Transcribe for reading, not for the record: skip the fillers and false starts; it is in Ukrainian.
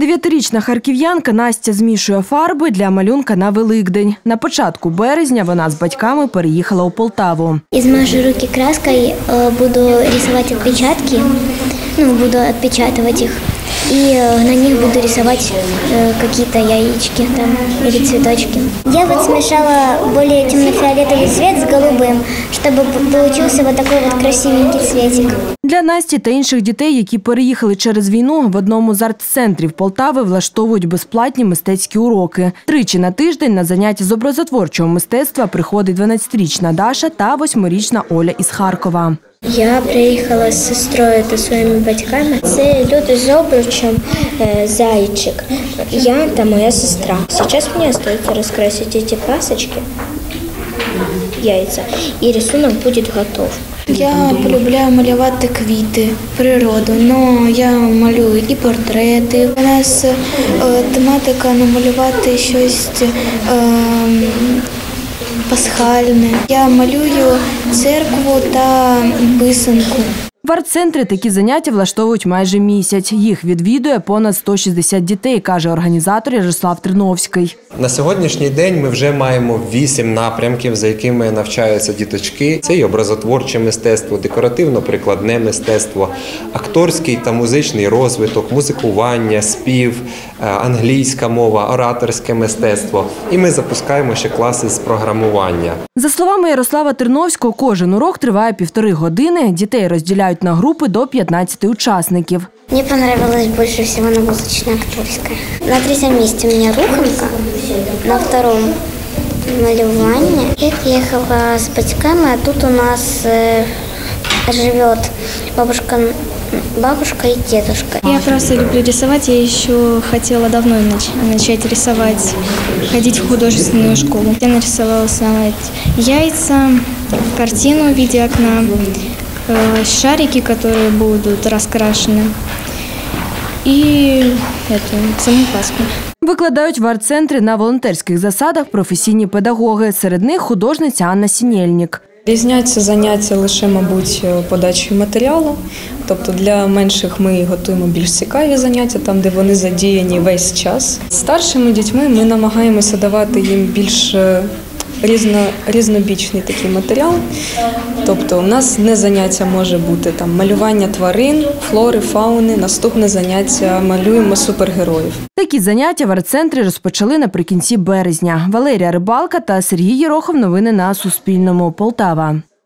9-річна харків'янка Настя змішує фарби для малюнка на Великдень. На початку березня вона з батьками переїхала у Полтаву. Измажу руки краской, буду рисовать отпечатки, буду отпечатывать их. И на них буду рисовать какие-то яички там, или цветочки. Я вот смешала более темно-фиолетовый цвет с голубым, чтобы получился вот такой вот красивенький цветик. Для Насті та інших дітей, які переїхали через війну, в одному з арт-центрів Полтави влаштовують безплатні мистецькі уроки. 3 на тиждень на заняття з образотворчого мистецтва приходить 12-річна Даша та 8-річна Оля із Харкова. Я приїхала з сестрою та своїми батьками. Це люди з обручем, зайчик. Я та моя сестра. Зараз мені залишається розкрасити ці пасочки, яйця, і рисунок буде готов. Я полюбляю малювати квіти, природу, але я малюю і портрети. У нас тематика намалювати щось пасхальне. Я малюю церкву та писанку. В арт-центрі такі заняття влаштовують майже місяць. Їх відвідує понад 160 дітей, каже організатор Ярослав Терновський. На сьогоднішній день ми вже маємо 8 напрямків, за якими навчаються діточки. Це і образотворче мистецтво, декоративно-прикладне мистецтво, акторський та музичний розвиток, музикування, спів, англійська мова, ораторське мистецтво. І ми запускаємо ще класи з програмування. За словами Ярослава Терновського, кожен урок триває 1,5 години. Дітей розділяють на групи до 15 учасників. Мне понравилось больше всего на музычно-акторское. На 3-м месте у меня руханка, на 2-м малювание. Я приехала с батьками, а тут у нас живет бабушка и дедушка. Я просто люблю рисовать. Я еще хотела давно начать рисовать, ходить в художественную школу. Я нарисовала сама яйца, картину в виде окна, шарики, которые будут раскрашены, и саму пасху. Викладають в арт-центрі на волонтерських засадах професійні педагоги. Серед них художниця Анна Сінєльнік. Різняться заняття лише, мабуть, подачею матеріалу. Тобто для менших ми готуємо більш цікаві заняття, там, де вони задіяні весь час. З старшими дітьми ми намагаємося давати їм більш різнобічний такий матеріал. Тобто у нас не заняття може бути там малювання тварин, флори, фауни. Наступне заняття малюємо супергероїв. Такі заняття в арт-центрі розпочали наприкінці березня. Валерія Рибалка та Сергій Єрохов. Новини на Суспільному. Полтава.